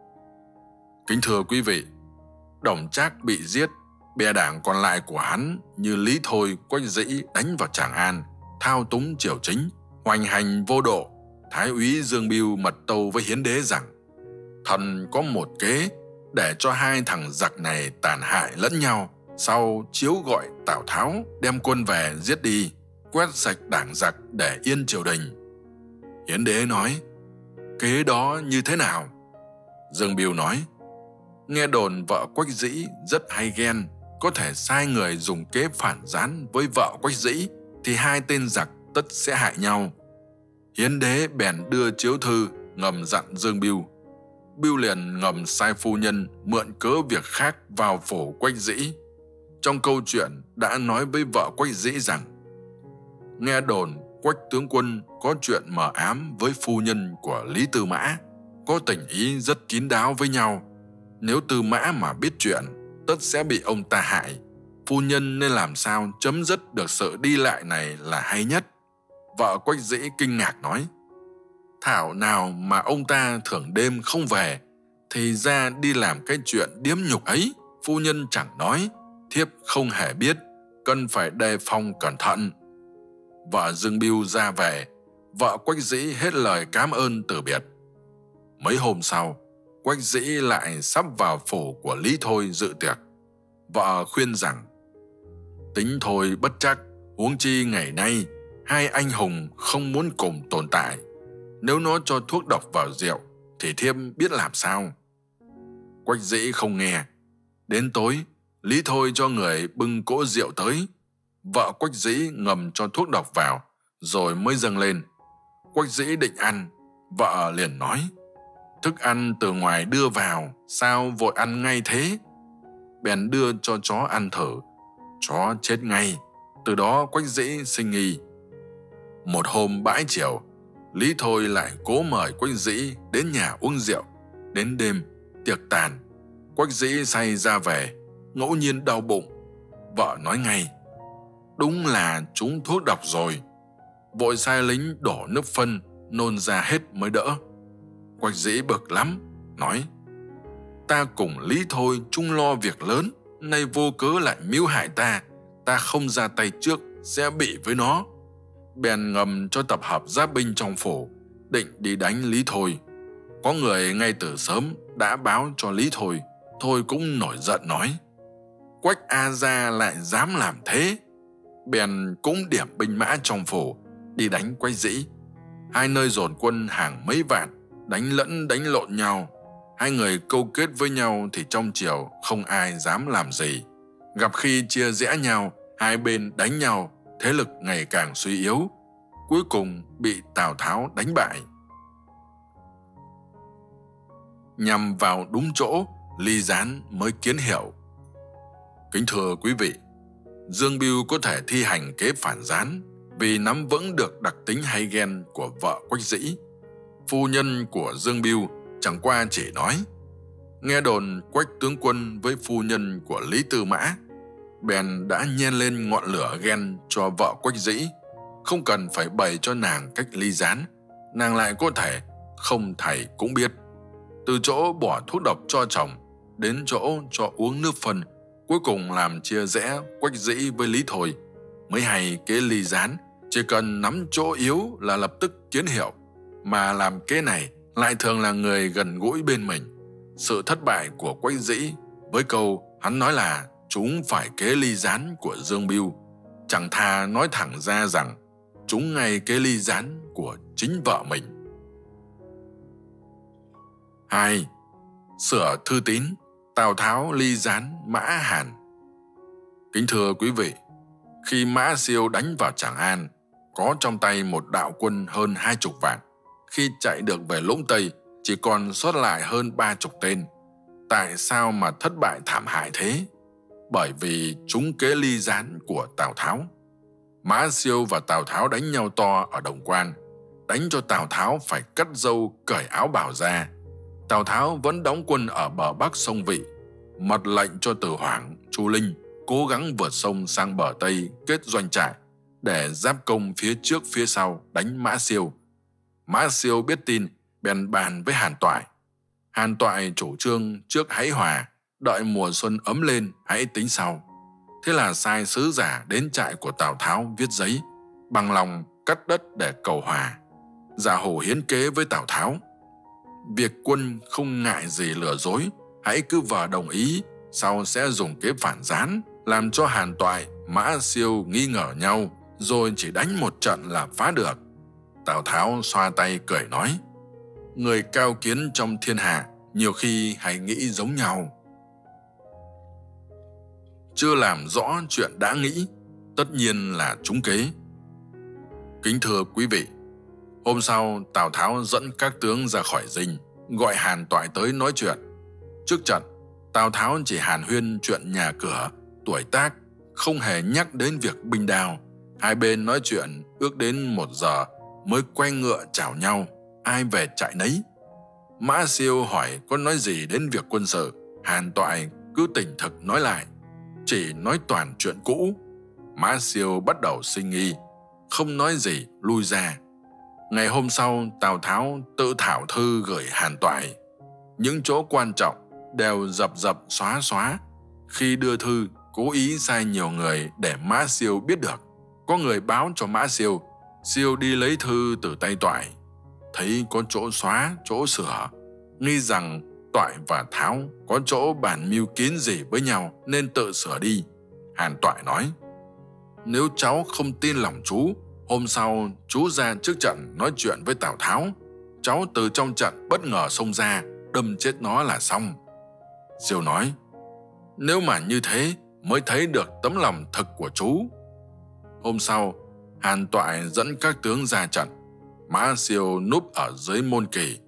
Kính thưa quý vị, Đồng Trác bị giết, bè đảng còn lại của hắn như Lý Thôi, Quách Dĩ đánh vào Tràng An, thao túng triều chính, hoành hành vô độ. Thái úy Dương Bưu mật tâu với Hiến Đế rằng thần có một kế để cho hai thằng giặc này tàn hại lẫn nhau, sau chiếu gọi Tào Tháo đem quân về giết đi, quét sạch đảng giặc để yên triều đình. Hiến Đế nói, kế đó như thế nào? Dương Bưu nói, nghe đồn vợ Quách Dĩ rất hay ghen, có thể sai người dùng kế phản gián với vợ Quách Dĩ thì hai tên giặc tất sẽ hại nhau. Hiến Đế bèn đưa chiếu thư ngầm dặn Dương Bưu. Bưu liền ngầm sai phu nhân mượn cớ việc khác vào phủ Quách Dĩ. Trong câu chuyện đã nói với vợ Quách Dĩ rằng, nghe đồn Quách tướng quân có chuyện mờ ám với phu nhân của Lý Tư Mã, có tình ý rất kín đáo với nhau. Nếu Tư Mã mà biết chuyện, tất sẽ bị ông ta hại. Phu nhân nên làm sao chấm dứt được sự đi lại này là hay nhất. Vợ Quách Dĩ kinh ngạc nói, thảo nào mà ông ta thường đêm không về, thì ra đi làm cái chuyện điếm nhục ấy. Phu nhân chẳng nói, thiếp không hề biết, cần phải đề phòng cẩn thận. Vợ Dương Bưu ra về, vợ Quách Dĩ hết lời cám ơn từ biệt. Mấy hôm sau, Quách Dĩ lại sắp vào phủ của Lý Thôi dự tiệc. Vợ khuyên rằng, tính thôi bất chắc, huống chi ngày nay hai anh hùng không muốn cùng tồn tại. Nếu nó cho thuốc độc vào rượu thì thiếp biết làm sao. Quách Dĩ không nghe. Đến tối, Lý Thôi cho người bưng cỗ rượu tới. Vợ Quách Dĩ ngầm cho thuốc độc vào, rồi mới dâng lên. Quách Dĩ định ăn, vợ liền nói, thức ăn từ ngoài đưa vào, sao vội ăn ngay thế? Bèn đưa cho chó ăn thử. Chó chết ngay. Từ đó Quách Dĩ sinh nghi. Một hôm bãi chiều, Lý Thôi lại cố mời Quách Dĩ đến nhà uống rượu. Đến đêm, tiệc tàn, Quách Dĩ say ra về, ngẫu nhiên đau bụng. Vợ nói ngay: đúng là trúng thuốc độc rồi. Vội sai lính đổ nước phân, nôn ra hết mới đỡ. Quách Dĩ bực lắm, nói: ta cùng Lý Thôi chung lo việc lớn, nay vô cớ lại mưu hại ta, ta không ra tay trước sẽ bị với nó. Bèn ngầm cho tập hợp giáp binh trong phủ, định đi đánh Lý Thôi. Có người ngay từ sớm đã báo cho Lý Thôi. Thôi cũng nổi giận nói: Quách A Gia lại dám làm thế. Bèn cũng điểm binh mã trong phủ đi đánh Quách Dĩ. Hai nơi dồn quân hàng mấy vạn, đánh lẫn đánh lộn nhau. Hai người câu kết với nhau thì trong triều không ai dám làm gì. Gặp khi chia rẽ nhau, hai bên đánh nhau, thế lực ngày càng suy yếu, cuối cùng bị Tào Tháo đánh bại. Nhằm vào đúng chỗ, ly gián mới kiến hiệu. Kính thưa quý vị, Dương Bưu có thể thi hành kế phản gián vì nắm vững được đặc tính hay ghen của vợ Quách Dĩ. Phu nhân của Dương Bưu chẳng qua chỉ nói: nghe đồn Quách tướng quân với phu nhân của Lý Tư Mã, bèn đã nhen lên ngọn lửa ghen cho vợ Quách Dĩ. Không cần phải bày cho nàng cách ly gián, nàng lại có thể không thầy cũng biết. Từ chỗ bỏ thuốc độc cho chồng đến chỗ cho uống nước phân, cuối cùng làm chia rẽ Quách Dĩ với Lý Thôi. Mới hay kế ly gián chỉ cần nắm chỗ yếu là lập tức kiến hiệu, mà làm kế này lại thường là người gần gũi bên mình. Sự thất bại của Quách Dĩ với câu hắn nói là chúng phải kế ly gián của Dương Bưu, chẳng thà nói thẳng ra rằng chúng ngay kế ly gián của chính vợ mình. Hai. Sửa thư tín, Tào Tháo ly gián Mã Hàn. Kính thưa quý vị, khi Mã Siêu đánh vào Tràng An, có trong tay một đạo quân hơn hai chục vạn. Khi chạy được về Lũng Tây, chỉ còn sót lại hơn ba chục tên. Tại sao mà thất bại thảm hại thế? Bởi vì chúng kế ly gián của Tào Tháo. Mã Siêu và Tào Tháo đánh nhau to ở Đồng Quan, đánh cho Tào Tháo phải cắt râu cởi áo bào ra. Tào Tháo vẫn đóng quân ở bờ bắc sông Vị, mật lệnh cho Từ Hoảng, Chu Linh cố gắng vượt sông sang bờ Tây kết doanh trại để giáp công phía trước phía sau đánh Mã Siêu. Mã Siêu biết tin, bèn bàn với Hàn Toại. Hàn Toại chủ trương trước hãy hòa, đợi mùa xuân ấm lên hãy tính sau. Thế là sai sứ giả đến trại của Tào Tháo viết giấy, bằng lòng cắt đất để cầu hòa. Giả hổ hiến kế với Tào Tháo: việc quân không ngại gì lừa dối, hãy cứ vào đồng ý, sau sẽ dùng kế phản gián, làm cho Hàn Toại, Mã Siêu nghi ngờ nhau, rồi chỉ đánh một trận là phá được. Tào Tháo xoa tay cười nói: người cao kiến trong thiên hạ, nhiều khi hãy nghĩ giống nhau. Chưa làm rõ chuyện đã nghĩ, tất nhiên là trúng kế. Kính thưa quý vị, hôm sau Tào Tháo dẫn các tướng ra khỏi dinh, gọi Hàn Toại tới nói chuyện. Trước trận, Tào Tháo chỉ hàn huyên chuyện nhà cửa, tuổi tác, không hề nhắc đến việc binh đao. Hai bên nói chuyện ước đến một giờ mới quay ngựa chào nhau, ai về trại nấy. Mã Siêu hỏi có nói gì đến việc quân sự, Hàn Toại cứ tỉnh thực nói lại, chỉ nói toàn chuyện cũ. Mã Siêu bắt đầu sinh nghi, không nói gì lui ra. Ngày hôm sau, Tào Tháo tự thảo thư gửi Hàn Toại. Những chỗ quan trọng đều dập dập xóa xóa. Khi đưa thư, cố ý sai nhiều người để Mã Siêu biết được. Có người báo cho Mã Siêu, Siêu đi lấy thư từ tay Toại. Thấy có chỗ xóa, chỗ sửa, nghi rằng Toại và Tháo có chỗ bàn mưu kiến gì với nhau nên tự sửa đi. Hàn Toại nói: nếu cháu không tin lòng chú, hôm sau chú ra trước trận nói chuyện với Tào Tháo, cháu từ trong trận bất ngờ xông ra, đâm chết nó là xong. Siêu nói: nếu mà như thế mới thấy được tấm lòng thực của chú. Hôm sau, Hàn Toại dẫn các tướng ra trận. Mã Siêu núp ở dưới môn kỳ.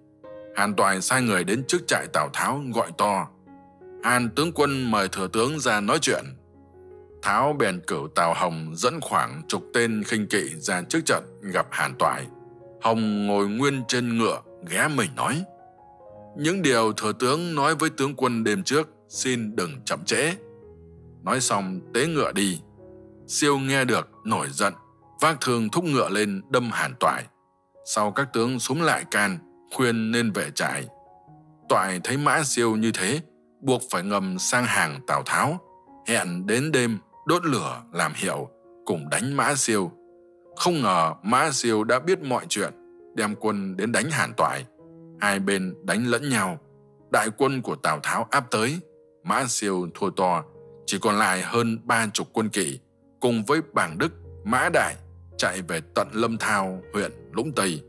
Hàn Toại sai người đến trước trại Tào Tháo gọi to: "Hàn tướng quân mời thừa tướng ra nói chuyện." Tháo bèn cử Tào Hồng dẫn khoảng chục tên khinh kỵ ra trước trận gặp Hàn Toại. Hồng ngồi nguyên trên ngựa, ghé mình nói: "Những điều thừa tướng nói với tướng quân đêm trước, xin đừng chậm trễ." Nói xong tế ngựa đi. Siêu nghe được nổi giận, vác thương thúc ngựa lên đâm Hàn Toại. Sau các tướng xúm lại can, khuyên nên về trại. Toại thấy Mã Siêu như thế, buộc phải ngầm sang hàng Tào Tháo, hẹn đến đêm đốt lửa làm hiệu, cùng đánh Mã Siêu. Không ngờ Mã Siêu đã biết mọi chuyện, đem quân đến đánh Hàn Toại. Hai bên đánh lẫn nhau, đại quân của Tào Tháo áp tới. Mã Siêu thua to, chỉ còn lại hơn ba chục quân kỵ, cùng với Bàng Đức, Mã Đại chạy về tận Lâm Thao, huyện Lũng Tây.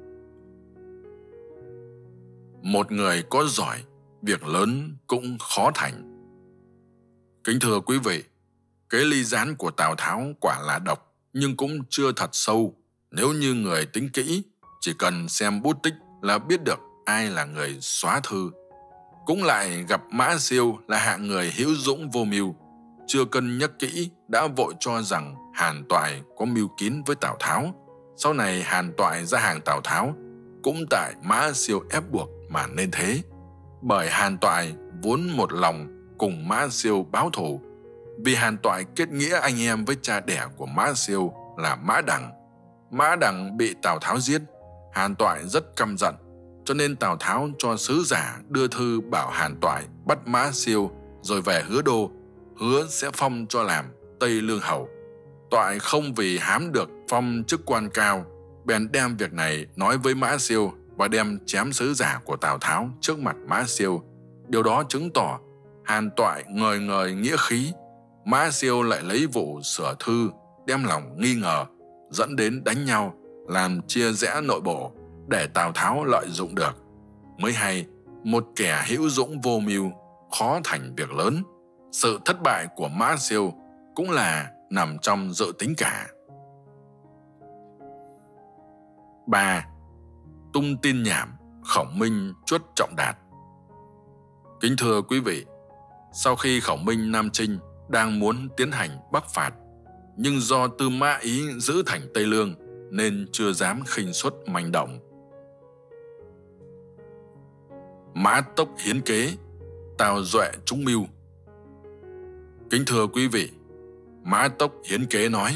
Một người có giỏi, việc lớn cũng khó thành. Kính thưa quý vị, cái ly gián của Tào Tháo quả là độc, nhưng cũng chưa thật sâu. Nếu như người tính kỹ, chỉ cần xem bút tích là biết được ai là người xóa thư. Cũng lại gặp Mã Siêu là hạng người hữu dũng vô mưu, chưa cân nhắc kỹ đã vội cho rằng Hàn Toại có mưu kín với Tào Tháo. Sau này Hàn Toại ra hàng Tào Tháo, cũng tại Mã Siêu ép buộc mà nên thế. Bởi Hàn Toại vốn một lòng cùng Mã Siêu báo thù, vì Hàn Toại kết nghĩa anh em với cha đẻ của Mã Siêu là Mã Đằng. Mã Đằng bị Tào Tháo giết, Hàn Toại rất căm giận, cho nên Tào Tháo cho sứ giả đưa thư bảo Hàn Toại bắt Mã Siêu rồi về Hứa Đô, hứa sẽ phong cho làm Tây Lương Hầu. Toại không vì hám được phong chức quan cao, bèn đem việc này nói với Mã Siêu và đem chém sứ giả của Tào Tháo trước mặt Mã Siêu. Điều đó chứng tỏ Hàn Toại ngời ngời nghĩa khí. Mã Siêu lại lấy vụ sửa thư đem lòng nghi ngờ, dẫn đến đánh nhau, làm chia rẽ nội bộ để Tào Tháo lợi dụng được. Mới hay, một kẻ hữu dũng vô mưu khó thành việc lớn. Sự thất bại của Mã Siêu cũng là nằm trong dự tính cả. ba. Tung tin nhảm, Khổng Minh chuất Trọng Đạt. Kính thưa quý vị, sau khi Khổng Minh Nam Chinh đang muốn tiến hành bắc phạt, nhưng do Tư Mã Ý giữ thành Tây Lương nên chưa dám khinh suất manh động. Mã Tốc hiến kế, Tào Duệ trúng mưu. Kính thưa quý vị, Mã Tốc hiến kế nói: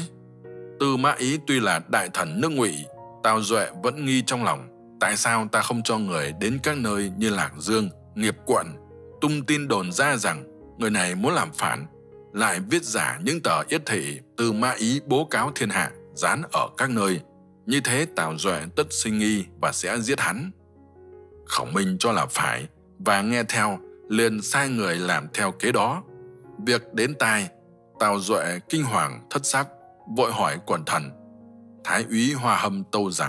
Tư Mã Ý tuy là đại thần nước Ngụy, Tào Duệ vẫn nghi trong lòng, tại sao ta không cho người đến các nơi như Lạc Dương, Nghiệp Quận, tung tin đồn ra rằng người này muốn làm phản, lại viết giả những tờ yết thị Tư Mã Ý bố cáo thiên hạ dán ở các nơi. Như thế Tào Duệ tất sinh nghi và sẽ giết hắn. Khổng Minh cho là phải và nghe theo, liền sai người làm theo kế đó. Việc đến tai, Tào Duệ kinh hoàng thất sắc, vội hỏi quần thần. Thái úy Hoa Hâm tâu rằng: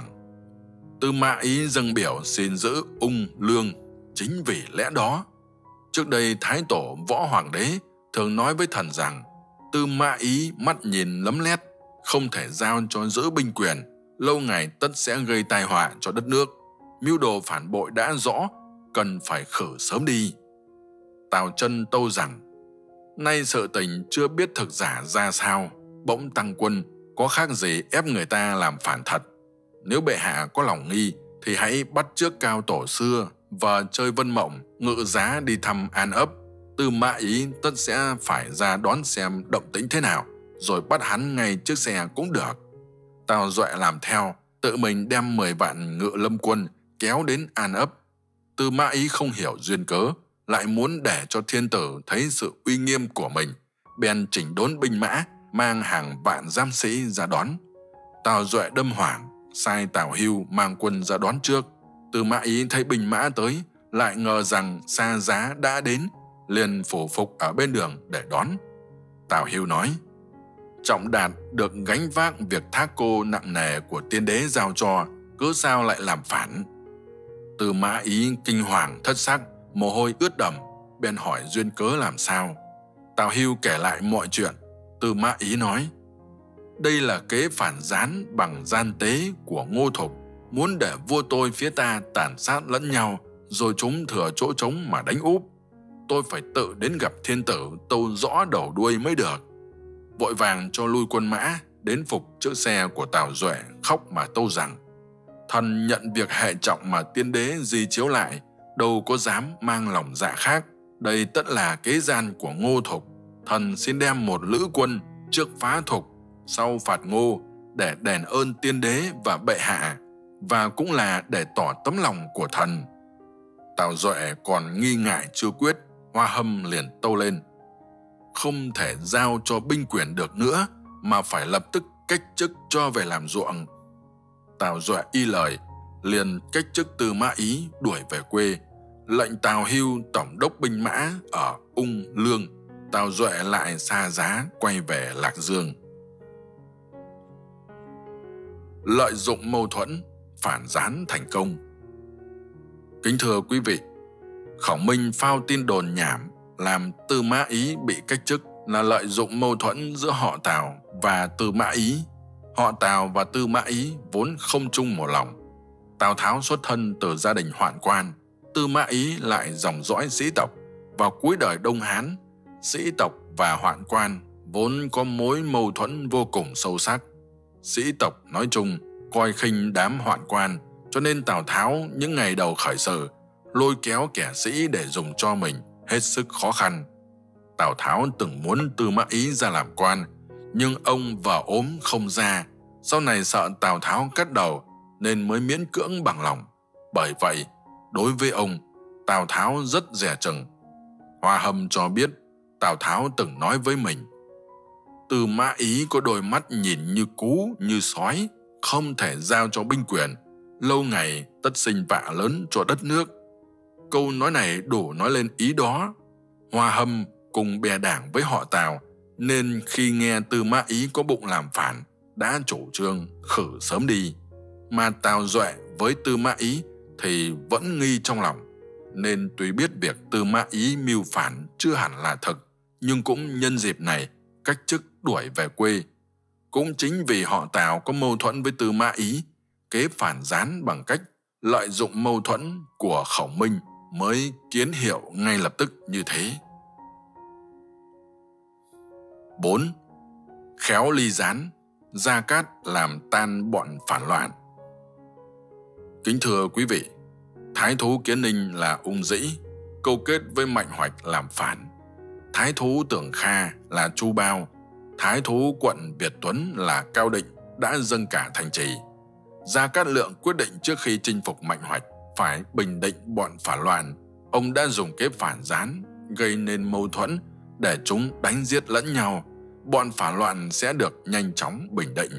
Tư Mã Ý dâng biểu xin giữ Ung Lương chính vì lẽ đó. Trước đây Thái Tổ Võ Hoàng đế thường nói với thần rằng Tư Mã Ý mắt nhìn lấm lét, không thể giao cho giữ binh quyền, lâu ngày tất sẽ gây tai họa cho đất nước. Mưu đồ phản bội đã rõ, cần phải khử sớm đi. Tào Chân tâu rằng: Nay sự tình chưa biết thực giả ra sao, bỗng tăng quân, có khác gì ép người ta làm phản thật. Nếu bệ hạ có lòng nghi thì hãy bắt chước Cao Tổ xưa và chơi Vân Mộng, ngự giá đi thăm An Ấp. Tư Mã Ý tất sẽ phải ra đón xem động tĩnh thế nào, rồi bắt hắn ngay trước xe cũng được. Tào Duệ làm theo, tự mình đem mười vạn ngự lâm quân kéo đến An Ấp. Tư Mã Ý không hiểu duyên cớ, lại muốn để cho thiên tử thấy sự uy nghiêm của mình, bèn chỉnh đốn binh mã, mang hàng vạn giám sĩ ra đón. Tào Duệ đâm hoảng, sai Tào Hưu mang quân ra đón trước. Tư Mã Ý thấy binh mã tới, lại ngờ rằng Sa Giá đã đến, liền phủ phục ở bên đường để đón. Tào Hưu nói: Trọng Đạt được gánh vác việc thác cô nặng nề của tiên đế giao cho, cớ sao lại làm phản? Tư Mã Ý kinh hoàng thất sắc, mồ hôi ướt đầm, bèn hỏi duyên cớ làm sao. Tào Hưu kể lại mọi chuyện. Tư Mã Ý nói: Đây là kế phản gián bằng gian tế của Ngô Thục, muốn để vua tôi phía ta tàn sát lẫn nhau, rồi chúng thừa chỗ trống mà đánh úp. Tôi phải tự đến gặp thiên tử tâu rõ đầu đuôi mới được. Vội vàng cho lui quân mã đến phục trước xe của Tào Duệ, khóc mà tâu rằng: thần nhận việc hệ trọng mà tiên đế di chiếu lại, đâu có dám mang lòng dạ khác. Đây tất là kế gian của Ngô Thục. Thần xin đem một lữ quân trước phá Thục, sau phạt Ngô, để đền ơn tiên đế và bệ hạ, và cũng là để tỏ tấm lòng của thần. Tào Duệ còn nghi ngại chưa quyết, Hoa Hâm liền tâu lên: không thể giao cho binh quyền được nữa, mà phải lập tức cách chức cho về làm ruộng. Tào Duệ y lời, liền cách chức Tư Mã Ý đuổi về quê, lệnh Tào Hưu tổng đốc binh mã ở Ung Lương. Tào Duệ lại xa giá quay về Lạc Dương. Lợi dụng mâu thuẫn, phản gián thành công. Kính thưa quý vị, Khổng Minh phao tin đồn nhảm làm Tư Mã Ý bị cách chức là lợi dụng mâu thuẫn giữa họ Tào và Tư Mã Ý. Họ Tào và Tư Mã Ý vốn không chung một lòng. Tào Tháo xuất thân từ gia đình hoạn quan, Tư Mã Ý lại dòng dõi sĩ tộc. Vào cuối đời Đông Hán, sĩ tộc và hoạn quan vốn có mối mâu thuẫn vô cùng sâu sắc. Sĩ tộc nói chung coi khinh đám hoạn quan, cho nên Tào Tháo những ngày đầu khởi sự lôi kéo kẻ sĩ để dùng cho mình hết sức khó khăn. Tào Tháo từng muốn Tư Mã Ý ra làm quan, nhưng ông vợ ốm không ra. Sau này sợ Tào Tháo cắt đầu nên mới miễn cưỡng bằng lòng. Bởi vậy, đối với ông, Tào Tháo rất dè chừng. Hoa Hâm cho biết Tào Tháo từng nói với mình: Tư Mã Ý có đôi mắt nhìn như cú, như sói, không thể giao cho binh quyền, lâu ngày tất sinh vạ lớn cho đất nước. Câu nói này đủ nói lên ý đó. Hoa Hâm cùng bè đảng với họ Tào, nên khi nghe Tư Mã Ý có bụng làm phản, đã chủ trương khử sớm đi. Mà Tào Duệ với Tư Mã Ý thì vẫn nghi trong lòng, nên tuy biết việc Tư Mã Ý mưu phản chưa hẳn là thực, nhưng cũng nhân dịp này cách chức đuổi về quê. Cũng chính vì họ Tào có mâu thuẫn với Tư Mã Ý, kế phản gián bằng cách lợi dụng mâu thuẫn của Khổng Minh mới kiến hiệu ngay lập tức như thế. bốn. Khéo ly gián, Gia Cát làm tan bọn phản loạn. Kính thưa quý vị, Thái thú Kiến Ninh là Ung Dĩ, câu kết với Mạnh Hoạch làm phản. Thái thú Tưởng Kha là Chu Bao. Thái thú quận Việt Tuấn là Cao Định đã dâng cả thành trì. Gia Cát Lượng quyết định trước khi chinh phục Mạnh Hoạch phải bình định bọn phản loạn. Ông đã dùng kế phản gián gây nên mâu thuẫn để chúng đánh giết lẫn nhau. Bọn phản loạn sẽ được nhanh chóng bình định.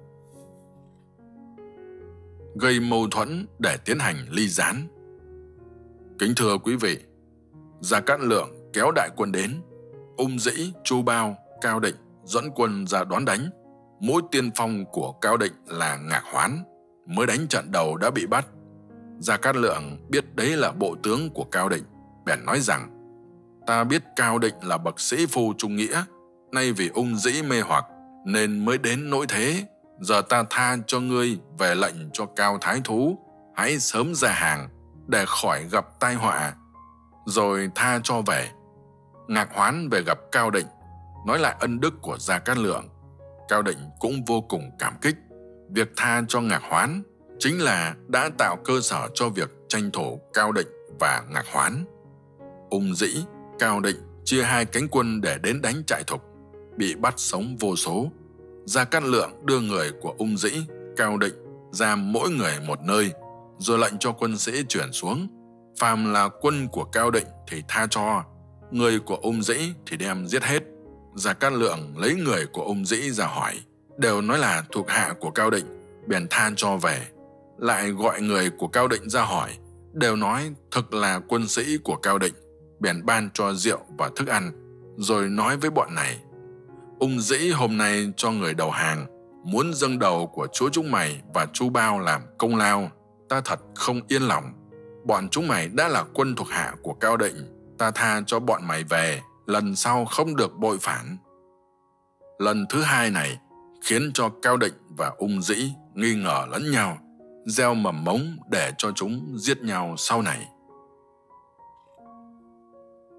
Gây mâu thuẫn để tiến hành ly gián. Kính thưa quý vị, Gia Cát Lượng kéo đại quân đến. Ung Dĩ, Chu Bao, Cao Định dẫn quân ra đón đánh. Mũi tiên phong của Cao Định là Ngạc Hoán, mới đánh trận đầu đã bị bắt. Gia Cát Lượng biết đấy là bộ tướng của Cao Định, bèn nói rằng: ta biết Cao Định là bậc sĩ phu trung nghĩa, nay vì Ung Dĩ mê hoặc nên mới đến nỗi thế. Giờ ta tha cho ngươi về lệnh cho Cao Thái thú hãy sớm ra hàng để khỏi gặp tai họa, rồi tha cho về. Ngạc Hoán về gặp Cao Định, nói lại ân đức của Gia Cát Lượng. Cao Định cũng vô cùng cảm kích. Việc tha cho Ngạc Hoán chính là đã tạo cơ sở cho việc tranh thủ Cao Định và Ngạc Hoán. Ung Dĩ, Cao Định chia hai cánh quân để đến đánh trại Thục, bị bắt sống vô số. Gia Cát Lượng đưa người của Ung Dĩ, Cao Định ra mỗi người một nơi, rồi lệnh cho quân sĩ chuyển xuống. Phàm là quân của Cao Định thì tha cho, người của Ung Dĩ thì đem giết hết. Gia Cát Lượng lấy người của Ung Dĩ ra hỏi, đều nói là thuộc hạ của Cao Định, bèn tha cho về. Lại gọi người của Cao Định ra hỏi, đều nói thực là quân sĩ của Cao Định, bèn ban cho rượu và thức ăn, rồi nói với bọn này: Ung Dĩ hôm nay cho người đầu hàng, muốn dâng đầu của chúa chúng mày và Chu Bao làm công lao, ta thật không yên lòng. Bọn chúng mày đã là quân thuộc hạ của Cao Định, ta tha cho bọn mày về, lần sau không được bội phản. Lần thứ hai này khiến cho Cao Định và Ung Dĩ nghi ngờ lẫn nhau, gieo mầm mống để cho chúng giết nhau sau này.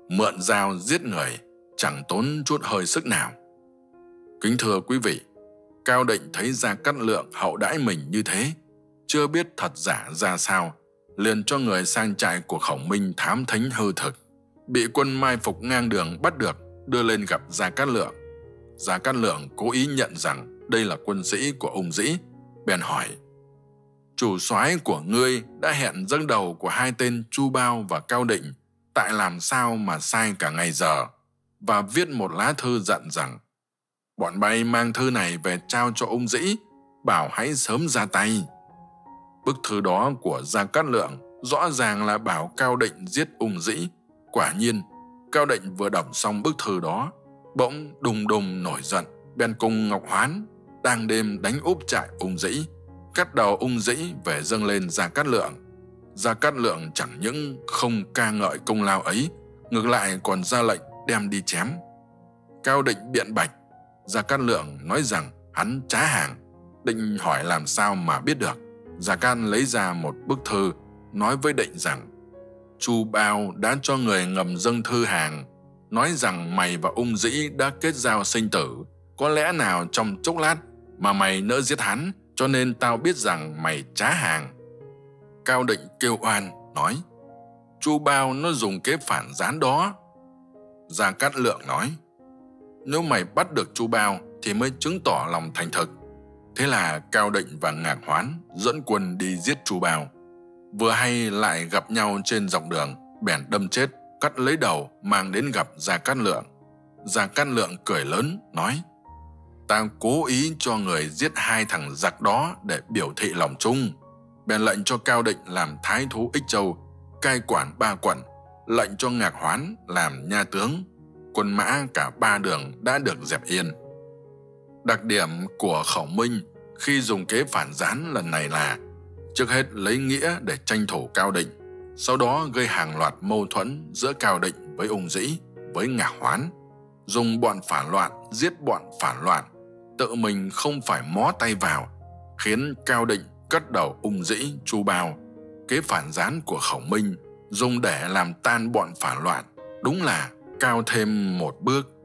mượn dao giết người, chẳng tốn chút hơi sức nào. Kính thưa quý vị, Cao Định thấy Gia Cát Lượng hậu đãi mình như thế, chưa biết thật giả ra sao, liền cho người sang trại của Khổng Minh thám thính hư thực. Bị quân mai phục ngang đường bắt được, đưa lên gặp Gia Cát Lượng. Gia Cát Lượng cố ý nhận rằng đây là quân sĩ của Ung Dĩ, bèn hỏi: chủ soái của ngươi đã hẹn dâng đầu của hai tên Chu Bao và Cao Định, tại làm sao mà sai cả ngày giờ, và viết một lá thư dặn rằng bọn bay mang thư này về trao cho Ung Dĩ, bảo hãy sớm ra tay. Bức thư đó của Gia Cát Lượng rõ ràng là bảo Cao Định giết Ung Dĩ. Quả nhiên, Cao Định vừa đọc xong bức thư đó, bỗng đùng đùng nổi giận, bèn cùng Ngọc Hoán đang đêm đánh úp trại Ung Dĩ, cắt đầu Ung Dĩ về dâng lên Gia Cát Lượng. Gia Cát Lượng chẳng những không ca ngợi công lao ấy, ngược lại còn ra lệnh đem đi chém. Cao Định biện bạch, Gia Cát Lượng nói rằng hắn trá hàng. Định hỏi làm sao mà biết được. Gia Cát lấy ra một bức thư, nói với Định rằng Chu Bao đã cho người ngầm dâng thư hàng, nói rằng mày và Ung Dĩ đã kết giao sinh tử, có lẽ nào trong chốc lát mà mày nỡ giết hắn, cho nên tao biết rằng mày trá hàng. Cao Định kêu oan, nói Chu Bao nó dùng kế phản gián đó. Gia Cát Lượng nói, nếu mày bắt được Chu Bao thì mới chứng tỏ lòng thành thực. Thế là Cao Định và Ngạc Hoán dẫn quân đi giết Chu Bao. Vừa hay lại gặp nhau trên dọc đường, bèn đâm chết, cắt lấy đầu mang đến gặp Gia Cát Lượng. Gia Cát Lượng cười lớn, nói, ta cố ý cho người giết hai thằng giặc đó để biểu thị lòng trung. Bèn lệnh cho Cao Định làm thái thú Ích Châu, cai quản ba quận, lệnh cho Ngạc Hoán làm nha tướng. Quân mã cả ba đường đã được dẹp yên. Đặc điểm của Khẩu Minh khi dùng kế phản gián lần này là trước hết lấy nghĩa để tranh thủ Cao Định, sau đó gây hàng loạt mâu thuẫn giữa Cao Định với Ung Dĩ, với Ngạc Hoán, dùng bọn phản loạn giết bọn phản loạn, tự mình không phải mó tay vào, khiến Cao Định cất đầu Ung Dĩ, Chu Bao. Kế phản gián của Khẩu Minh dùng để làm tan bọn phản loạn, đúng là cao thêm một bước.